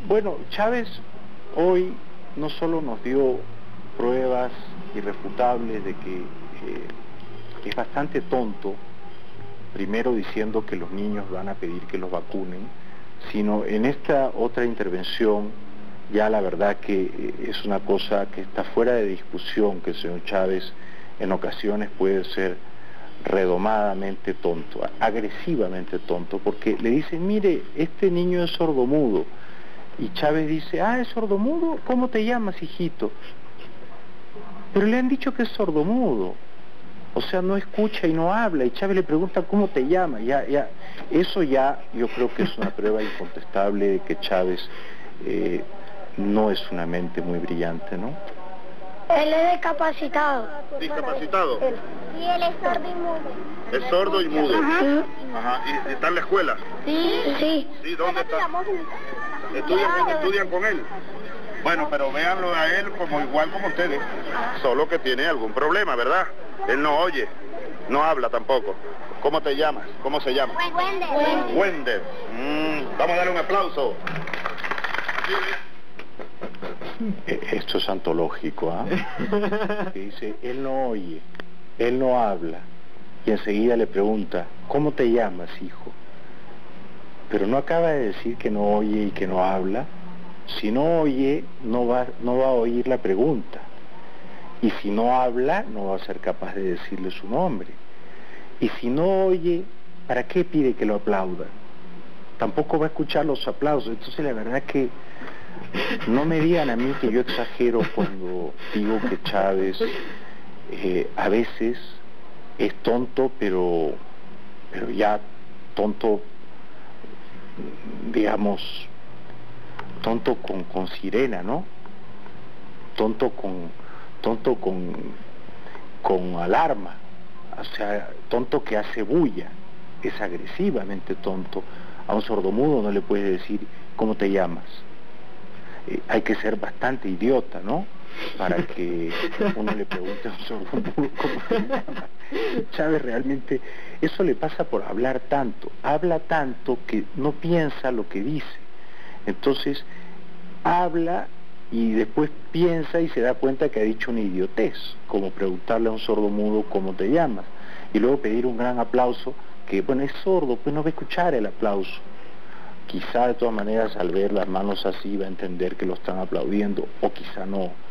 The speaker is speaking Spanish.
Bueno, Chávez hoy no solo nos dio pruebas irrefutables de que es bastante tonto, primero diciendo que los niños van a pedir que los vacunen, sino en esta otra intervención, ya la verdad que es una cosa que está fuera de discusión, que el señor Chávez en ocasiones puede ser redomadamente tonto, agresivamente tonto, porque le dicen, mire, este niño es sordomudo, y Chávez dice, ah, ¿es sordomudo? ¿Cómo te llamas, hijito? Pero le han dicho que es sordomudo, o sea, no escucha y no habla, y Chávez le pregunta, ¿cómo te llamas? Eso ya, yo creo que es una prueba incontestable de que Chávez no es una mente muy brillante, ¿no? Él es discapacitado. ¿Discapacitado? Y él es sordo y mudo. Es sordo y mudo. Ajá. Ajá. ¿Y está en la escuela? Sí. Sí. Sí, ¿dónde está? ¿Estudian con él? Bueno, pero véanlo a él como igual como ustedes, solo que tiene algún problema, ¿verdad? Él no oye, no habla tampoco. ¿Cómo te llamas? ¿Cómo se llama? Wender. Wender. Vamos a darle un aplauso. Esto es antológico, ¿ah? Que dice, él no oye, él no habla, y enseguida le pregunta, ¿cómo te llamas, hijo? Pero no acaba de decir que no oye y que no habla. Si no oye, no va a oír la pregunta. Y si no habla, no va a ser capaz de decirle su nombre. Y si no oye, ¿para qué pide que lo aplaudan? Tampoco va a escuchar los aplausos. Entonces la verdad que no me digan a mí que yo exagero cuando digo que Chávez a veces es tonto, pero ya tonto, digamos, tonto con sirena, ¿no? Tonto con alarma, o sea, tonto que hace bulla, es agresivamente tonto. A un sordomudo no le puedes decir, ¿cómo te llamas? Hay que ser bastante idiota, ¿no? Para que uno le pregunte a un sordomudo cómo se llama. Chávez realmente, eso le pasa por hablar tanto, habla tanto que no piensa lo que dice. Entonces, habla y después piensa y se da cuenta que ha dicho una idiotez, como preguntarle a un sordomudo cómo te llamas, y luego pedir un gran aplauso, que bueno, es sordo, pues no va a escuchar el aplauso. Quizá de todas maneras al ver las manos así va a entender que lo están aplaudiendo, o quizá no.